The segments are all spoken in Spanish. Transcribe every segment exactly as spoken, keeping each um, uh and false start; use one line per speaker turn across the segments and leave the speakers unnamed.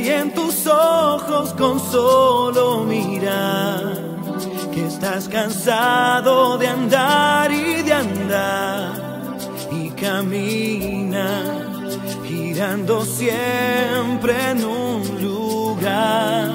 hay en tus ojos con solo mirar, que estás cansado de andar y de andar, y camina girando siempre en un lugar.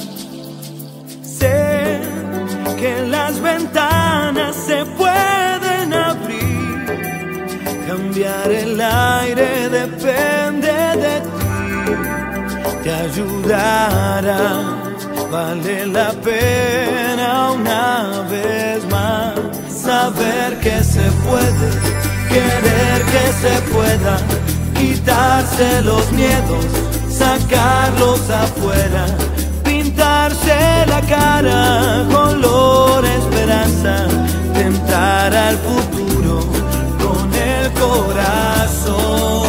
Sé que las ventanas se pueden abrir, cambiar el aire depende de ti, te ayudará, vale la pena una vez más saber que se puede, querer que se pueda, quitarse los miedos, sacarlos afuera, pintarse la cara color esperanza, tentar al futuro con el corazón.